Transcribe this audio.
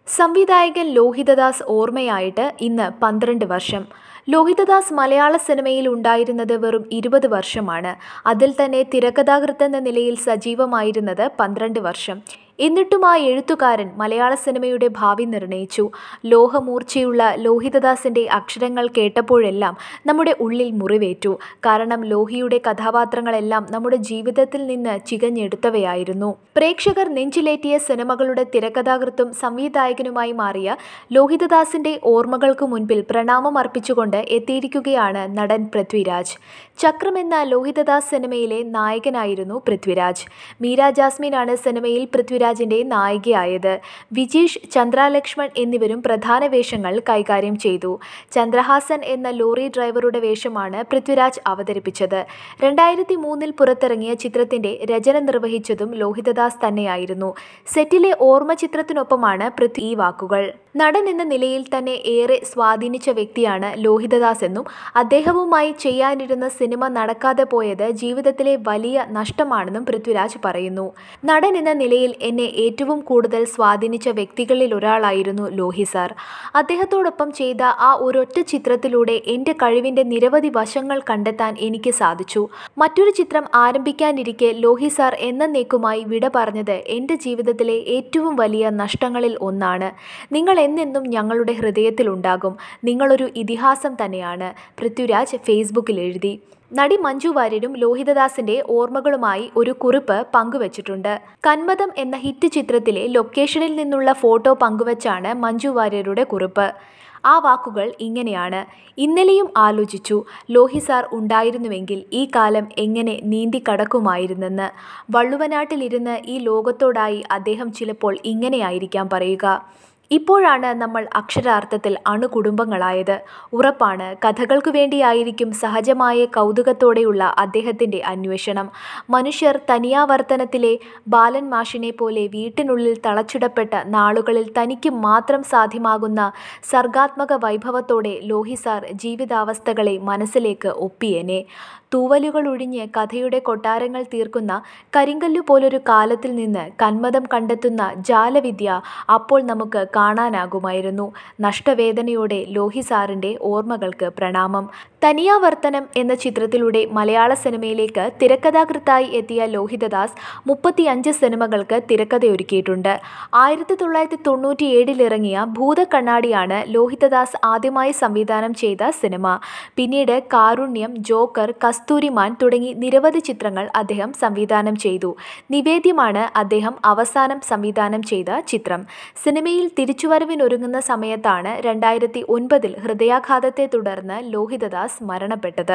സംവിധായകൻ ലോഹിതദാസ് ഓർമ്മയായിട്ട് ഇന്ന് 12 വർഷം. ലോഹിതദാസ് മലയാള സിനിമയിൽ ഉണ്ടായിരുന്നത് വെറും 20 വർഷമാണ്. അതിൽ തന്നെ തിരക്കഥാകൃത്തെന്ന നിലയിൽ സജീവമായിരുന്നത് 12 വർഷം. എന്നിട്ടും ആ എഴുത്തുകാരൻ മലയാള സിനിമയുടെ ഭാവി നിർണയിച്ചു. ലോഹമൂർച്ചയുള്ള ലോഹിതദാസിൻ്റെ അക്ഷരങ്ങൾ കേട്ടപ്പോഴെല്ലാം നമ്മുടെ ഉള്ളിൽ മുറിവേറ്റു. കാരണം ലോഹിയുടെ കഥാപാത്രങ്ങളെല്ലാം നമ്മുടെ ജീവിതത്തിൽ നിന്ന് ചികഞ്ഞെടുത്തവയായിരുന്നു. പ്രേക്ഷകർ നെഞ്ചിലേറ്റിയ സിനിമകളുടെ തിരക്കഥാകൃത്തും സംവിധായകനുമായി മാറിയ ലോഹിതദാസിൻ്റെ ഓർമ്മകൾക്കു മുൻപിൽ പ്രണാമം അർപ്പിച്ചുകൊണ്ട് എത്തിയിരിക്കുകയാണ് നടൻ പൃഥ്വിരാജ്. ചക്രം എന്ന ലോഹിതദാസ് സിനിമയിലെ നായകനായിരുന്നു പൃഥ്വിരാജ്. മീര ജാസ്മിനാണ് സിനിമയിൽ പൃഥ്വിരാജിൻ്റെ നായികയായത്. വിജീഷ്, ചന്ദ്രലക്ഷ്മൺ എന്നിവരും പ്രധാന വേഷങ്ങൾ കൈകാര്യം ചെയ്തു. ചന്ദ്രഹാസൻ എന്ന ലോറി ഡ്രൈവറുടെ വേഷമാണ് പൃഥ്വിരാജ് അവതരിപ്പിച്ചത്. 2003 പുറത്തിറങ്ങിയ ചിത്രത്തിൻ്റെ രചന നിർവഹിച്ചതും ലോഹിതദാസ് തന്നെയായിരുന്നു. സെറ്റിലെ ഓർമ്മ ചിത്രത്തിനൊപ്പമാണ് പൃഥ്വി ഈ വാക്കുകൾ. നടൻ എന്ന നിലയിൽ തന്നെ ഏറെ സ്വാധീനിച്ച വ്യക്തിയാണ് ലോഹിതദാസ് എന്നും അദ്ദേഹവുമായി ചെയ്യാനിരുന്ന സിനിമ നടക്കാതെ പോയത് ജീവിതത്തിലെ വലിയ നഷ്ടമാണെന്നും പൃഥ്വിരാജ് പറയുന്നു. നടൻ എന്ന നിലയിൽ എന്നെ ഏറ്റവും കൂടുതൽ സ്വാധീനിച്ച വ്യക്തികളിൽ ഒരാളായിരുന്നു ലോഹി സാർ. അദ്ദേഹത്തോടൊപ്പം ചെയ്ത ആ ഒരൊറ്റ ചിത്രത്തിലൂടെ എൻ്റെ കഴിവിൻ്റെ നിരവധി വശങ്ങൾ കണ്ടെത്താൻ എനിക്ക് സാധിച്ചു. മറ്റൊരു ചിത്രം ആരംഭിക്കാനിരിക്കെ ലോഹി സാർ എന്നേക്കുമായി വിട പറഞ്ഞത് എൻ്റെ ജീവിതത്തിലെ ഏറ്റവും വലിയ നഷ്ടങ്ങളിൽ ഒന്നാണ്. നിങ്ങൾ എന്നെന്നും ഞങ്ങളുടെ ഹൃദയത്തിലുണ്ടാകും. നിങ്ങളൊരു ഇതിഹാസം തന്നെയാണ്, പൃഥ്വിരാജ് ഫേസ്ബുക്കിൽ എഴുതി. നടി മഞ്ജു വാര്യരും ലോഹിതദാസിന്റെ ഓർമ്മകളുമായി ഒരു കുറിപ്പ് പങ്കുവച്ചിട്ടുണ്ട്. കന്മദം എന്ന ഹിറ്റ് ചിത്രത്തിലെ ലൊക്കേഷനിൽ നിന്നുള്ള ഫോട്ടോ പങ്കുവച്ചാണ് മഞ്ജു വാര്യരുടെ കുറിപ്പ്. ആ വാക്കുകൾ ഇങ്ങനെയാണ്: ഇന്നലെയും ആലോചിച്ചു, ലോഹി സാർ ഉണ്ടായിരുന്നുവെങ്കിൽ ഈ കാലം എങ്ങനെ നീന്തിക്കടക്കുമായിരുന്നെന്ന്. വള്ളുവനാട്ടിലിരുന്ന് ഈ ലോകത്തോടായി അദ്ദേഹം ചിലപ്പോൾ ഇങ്ങനെയായിരിക്കാം പറയുക: ഇപ്പോഴാണ് നമ്മൾ അക്ഷരാർത്ഥത്തിൽ അണുകുടുംബങ്ങളായത്. ഉറപ്പാണ്, കഥകൾക്കു വേണ്ടിയായിരിക്കും സഹജമായ കൗതുകത്തോടെയുള്ള അദ്ദേഹത്തിൻ്റെ അന്വേഷണം. മനുഷ്യർ തനിയാവർത്തനത്തിലെ ബാലൻ മാഷിനെ പോലെ വീട്ടിനുള്ളിൽ തളച്ചിടപ്പെട്ട നാളുകളിൽ തനിക്ക് മാത്രം സാധ്യമാകുന്ന സർഗാത്മക വൈഭവത്തോടെ ലോഹി സാർ ജീവിതാവസ്ഥകളെ മനസ്സിലേക്ക് ഒപ്പിയേനെ. തൂവലുകളൊഴിഞ്ഞ് കഥയുടെ കൊട്ടാരങ്ങൾ തീർക്കുന്ന കരിങ്കല്ലു പോലൊരു കാലത്തിൽ നിന്ന് കന്മദം കണ്ടെത്തുന്ന ജാലവിദ്യ അപ്പോൾ നമുക്ക് കാണാനാകുമായിരുന്നു. നഷ്ടവേദനയോടെ ലോഹി സാറിൻ്റെ ഓർമ്മകൾക്ക് പ്രണാമം. തനിയാവർത്തനം എന്ന ചിത്രത്തിലൂടെ മലയാള സിനിമയിലേക്ക് തിരക്കഥാകൃത്തായി എത്തിയ ലോഹിതദാസ് 35 സിനിമകൾക്ക് തിരക്കഥയൊരുക്കിയിട്ടുണ്ട്. 1997 ഇറങ്ങിയ ഭൂതക്കണ്ണാടിയാണ് ലോഹിതദാസ് ആദ്യമായി സംവിധാനം ചെയ്ത സിനിമ. പിന്നീട് കാരുണ്യം, ജോക്കർ, കസ്തൂരിമാൻ തുടങ്ങി നിരവധി ചിത്രങ്ങൾ അദ്ദേഹം സംവിധാനം ചെയ്തു. നിവേദ്യമാണ് അദ്ദേഹം അവസാനം സംവിധാനം ചെയ്ത ചിത്രം. സിനിമയിൽ തിരിച്ചുവരവിനൊരുങ്ങുന്ന സമയത്താണ് 2009 ഹൃദയാഘാതത്തെ തുടർന്ന് ലോഹിതദാസ് മരണപ്പെട്ടത്.